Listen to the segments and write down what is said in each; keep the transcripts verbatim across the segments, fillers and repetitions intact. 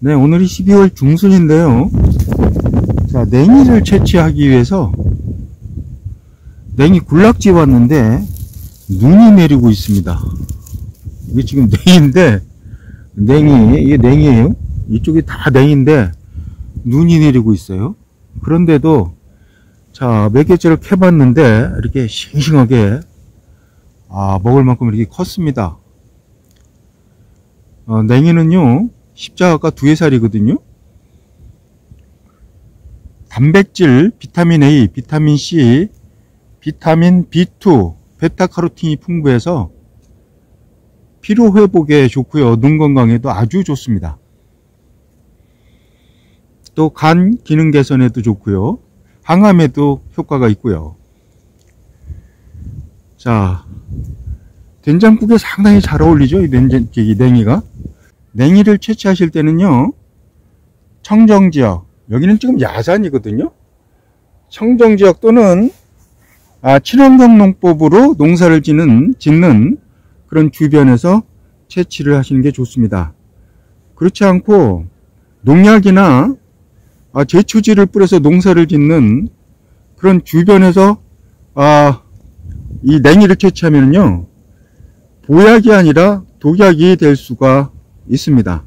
네, 오늘이 십이월 중순인데요. 자, 냉이를 채취하기 위해서 냉이 군락지에 왔는데 눈이 내리고 있습니다. 이게 지금 냉인데, 냉이, 이게 냉이에요. 이쪽이 다 냉인데 눈이 내리고 있어요. 그런데도 자, 몇 개째를 캐봤는데 이렇게 싱싱하게 아, 먹을 만큼 이렇게 컸습니다. 어, 냉이는요 십자가가 두세 살이거든요. 단백질, 비타민 A, 비타민 C, 비타민 비 투, 베타카로틴이 풍부해서 피로 회복에 좋고요. 눈 건강에도 아주 좋습니다. 또 간 기능 개선에도 좋고요. 항암에도 효과가 있고요. 자, 된장국에 상당히 잘 어울리죠. 이 냉, 이 냉이가. 냉이를 채취하실 때는요, 청정지역, 여기는 지금 야산이거든요. 청정지역 또는 아, 친환경 농법으로 농사를 짓는, 짓는 그런 주변에서 채취를 하시는 게 좋습니다. 그렇지 않고 농약이나 아, 제초지를 뿌려서 농사를 짓는 그런 주변에서 아, 이 냉이를 채취하면요 보약이 아니라 독약이 될 수가 있습니다.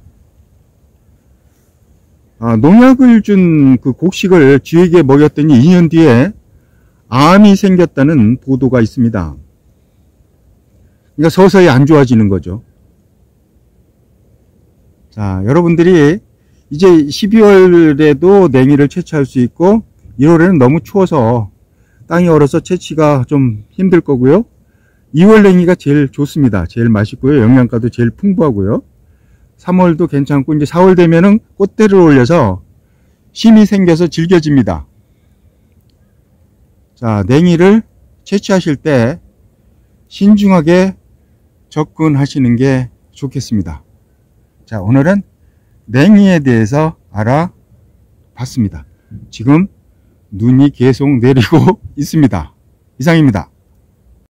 아, 농약을 준 그 곡식을 쥐에게 먹였더니 이 년 뒤에 암이 생겼다는 보도가 있습니다. 그러니까 서서히 안 좋아지는 거죠. 자, 여러분들이 이제 십이월에도 냉이를 채취할 수 있고 일월에는 너무 추워서 땅이 얼어서 채취가 좀 힘들 거고요. 이월 냉이가 제일 좋습니다. 제일 맛있고요. 영양가도 제일 풍부하고요. 삼월도 괜찮고 이제 사월 되면은 꽃대를 올려서 힘이 생겨서 질겨집니다. 자, 냉이를 채취하실 때 신중하게 접근하시는 게 좋겠습니다. 자, 오늘은 냉이에 대해서 알아봤습니다. 지금 눈이 계속 내리고 있습니다. 이상입니다.